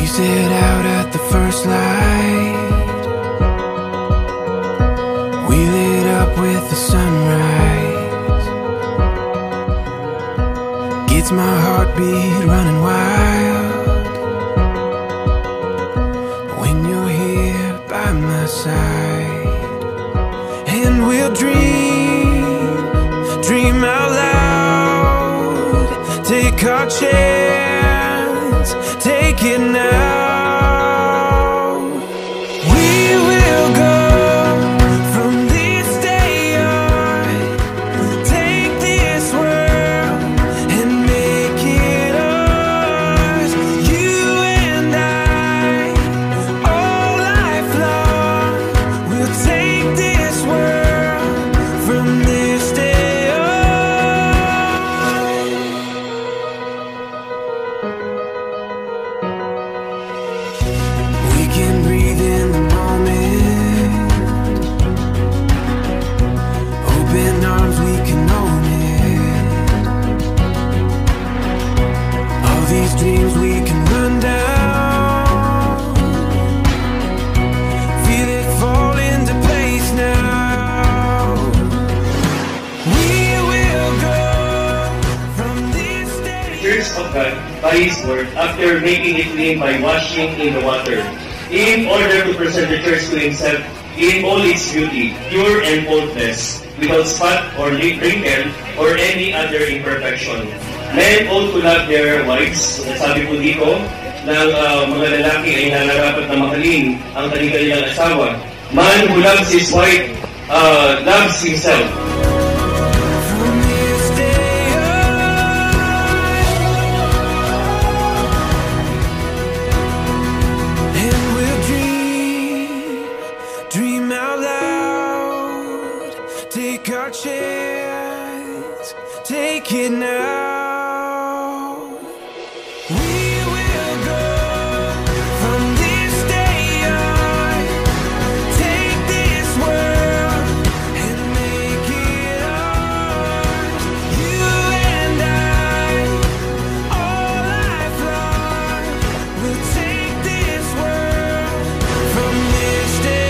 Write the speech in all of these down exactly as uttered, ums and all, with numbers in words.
set out at the first light. We lit up with the sunrise. Gets my heartbeat running wild when you're here by my side. And we'll dream, dream out loud. Take our chance, take it now. By his word, after making it clean by washing in the water, in order to present the church to himself in all its beauty, pure and faultless, without spot or wrinkle or any other imperfection. Men ought to love their wives. Sabi po dito, ng uh, mga lalaki ay nararapat na mahalin ang kanilang asawa. Man who loves his wife uh, loves himself. Take our chance, take it now. We will go from this day on. Take this world and make it ours. You and I, all life long, we'll take this world from this day.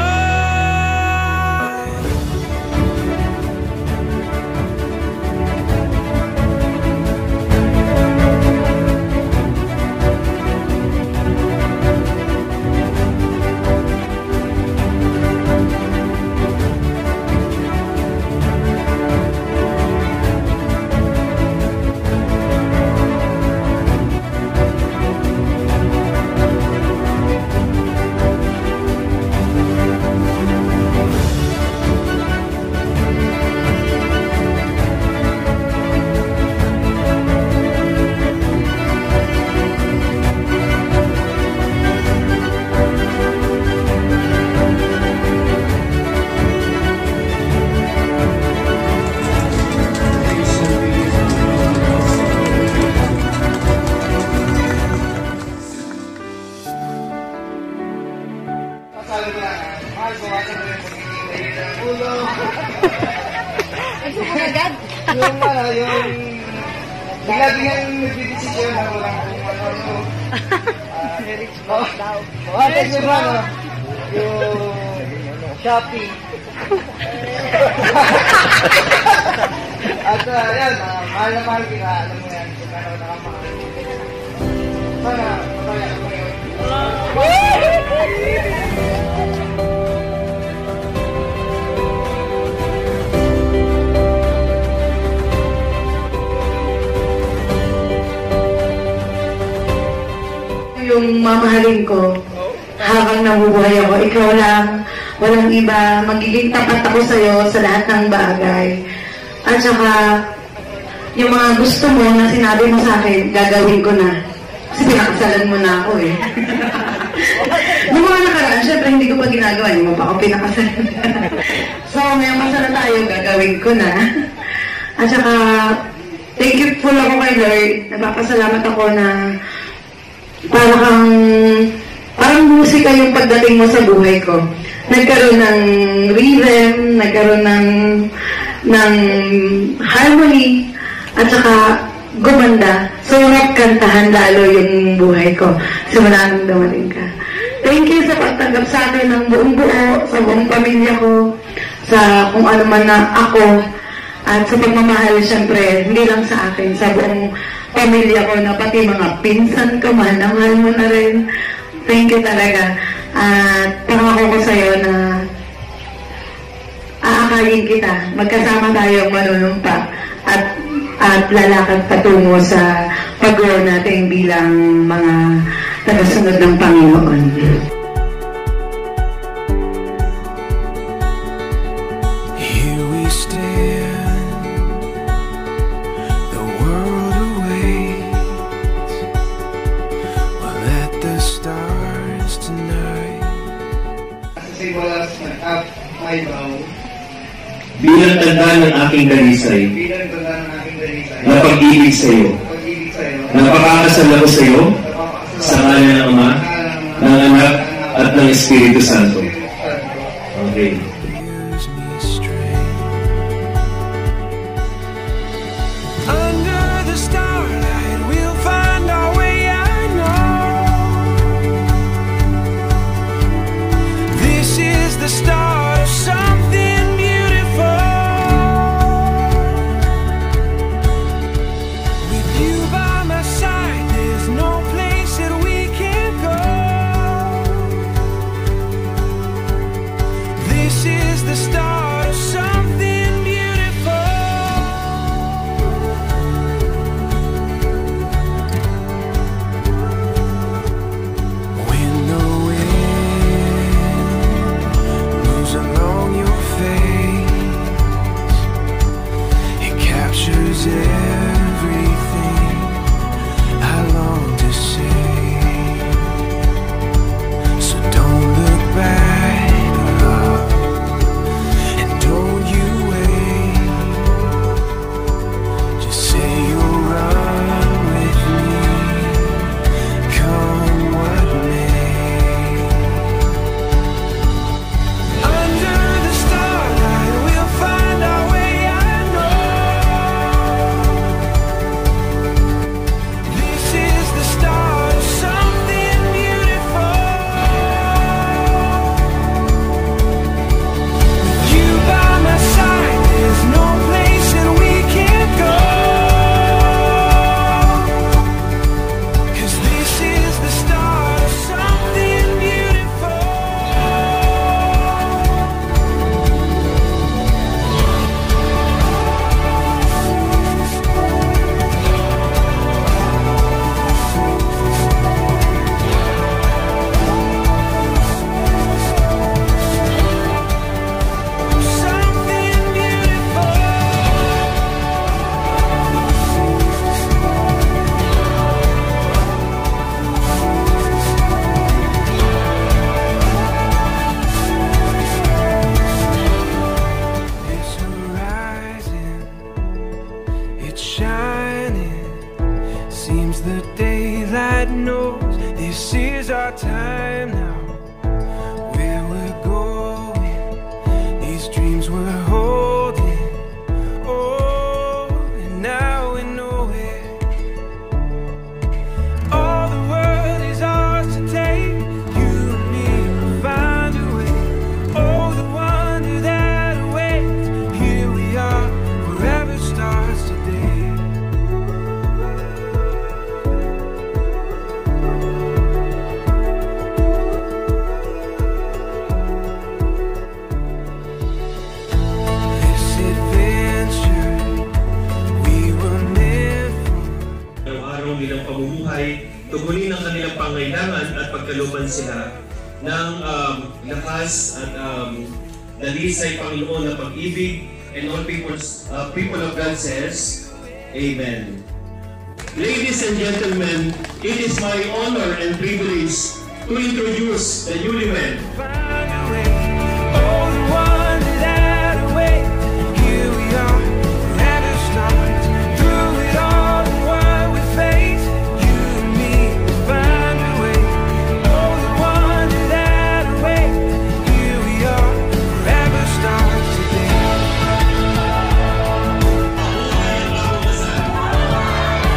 Yung ano, yung bigla-biglang nagbibisisyon na walang kung ano, lyrics mo daw. O, atin yung ano, yung Shopee. At yan, mahal na mahal kita, alam mo yan, kung ano nakamahal. Sana, pataya ka mo yun. Yung mamahalin ko habang nabubuhay ako, ikaw lang, walang iba, magiging tapat ako sa'yo sa lahat ng bagay. At saka, yung mga gusto mo na sinabi mo sa akin, gagawin ko na. Kasi pinakasalan mo na ako eh. Nung mga nakaraan, syempre hindi ko pa ginagawa, hindi mo pa ako pinakasalan. So, ngayong kasala tayo, gagawin ko na. At saka, thankful ako kay Lord. Nagpapasalamat ako na para kang, parang musika yung pagdating mo sa buhay ko. Nagkaroon ng rhythm, nagkaroon ng, ng harmony, at saka gumanda. Sumunod kantahan lalo yung buhay ko. Simula nung dumating ka. Thank you sa pagtanggap sa akin ng buong buo, sa buong pamilya ko, sa kung ano man na ako, at sa pagmamahal, syempre, hindi lang sa akin, sa buong pamilya ko, na pati mga pinsan ko, mahal na mahal mo na rin. Thank you talaga. At pangako ko sa'yo na aakayin kita, magkasama tayo manunumpa at at lalakad patungo sa pag-grow natin bilang mga tagasunod ng Panginoon. Here we stand, the world awaits. We'll let the stars tonight. Simulas ng up, my vow. Bilang tanda ng aking dalisay, Bilang tanda ng aking dalisay. na pag-ibig sa iyo, Pag-ibig sa'yo. napakakasal ako sa iyo, Napapakasal. sa ngalan ng Ama, ng Anak, at ng Espiritu Santo. Okay. Gives me strength. Under the starlight, we'll find our way. I know this is the start of something beautiful. With you by my side, there's no place that we can't go. This is the start of something beautiful. When the wind moves along your face, it captures everything I long to say. So don't look back, love, and don't you wait. Just say you'll run with me, come what may. Under the starlight, we'll find our way. I know this is the start of something beautiful. With you by my side, there's no place that we can't go. 'Cause this is the start of something beautiful. Something beautiful. It's horizon, it's shining. Seems the daylight knows this is our time now. Where we're going, these dreams we're holding. Oh, and now we know it. All the world is ours to take. You and me will find a way. Oh, the wonder that awaits. Here we are, forever starts today. This adventure we were meant for. Araw-araw nilang pamumuhay, tugunin ang kanilang pangailangan at pagkalooban sila ng um, lakas at um, dalisay, Panginoon, na pag-ibig. And all people's, uh, people of God says, Amen. Ladies and gentlemen, it is my honor and privilege to introduce the newlywed. Find a way. Oh, the wonder that awaits. Here we are, forever starts. Through it all and what we face, you and me will find a way. Oh, the wonder that awaits. Here we are, forever starts today.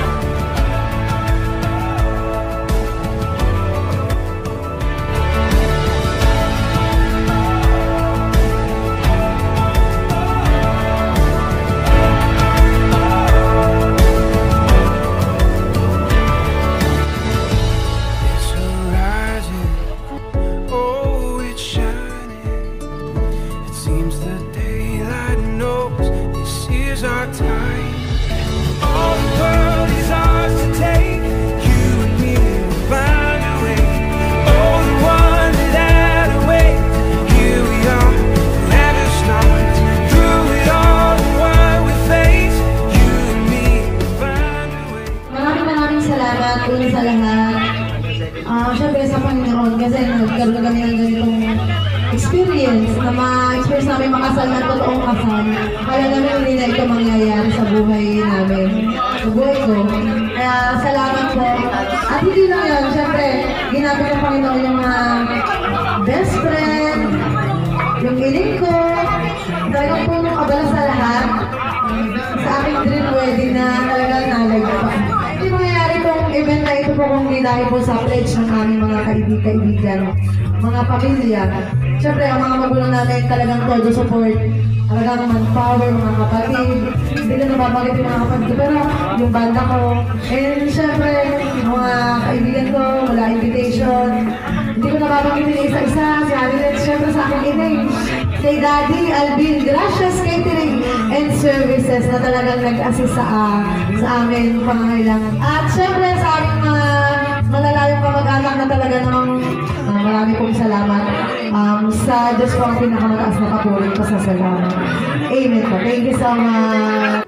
is our time. All the world is ours to take. You and me will find a way. Oh, the one without a way. Here we are, let us start. Through it all, the one we face. You and me will find a way. Maraming maraming salamat po sa lahat. Ah, syempre sa Panginoon kasi nagkaroon na kami ng ganitong experience na ma-experience namin makasal ng totoong kasal. Kaya namin hindi na ito mangyayari sa buhay namin, sa buhay ko. Kaya salamat po. At hindi lang yun, syempre, ginamit ng Panginoon yung mga best friend, yung iling ko, talagang punong abala sa lahat. Sa aking dream wedding na talagang nalagpa. Hindi mangyayari itong event na ito po kung hindi dahil po sa pledge ng aming mga kaibig-kaibigan, mga pamilya. Siyempre, ang mga magulang namin talagang todo support. Talagang manpower, mga kapatid. Hindi na nababagit yung mga kapatid. Pero yung banda ko, and siyempre, yung mga kaibigan ko, wala invitation. Hindi ko nababagit yung isa-isa. Si Halilet, siyempre sa aking inay. Kay Daddy Alvin, gracias catering and services na talagang nag-assist sa, uh, sa amin pangangailangan. At siyempre sa aming mga malalayong kamag-anak na talaga namang uh, marami pong salamat. Um, sa Diyos po ang pinakamataas na kapuri pa sa salamat. Amen po. Thank you so much.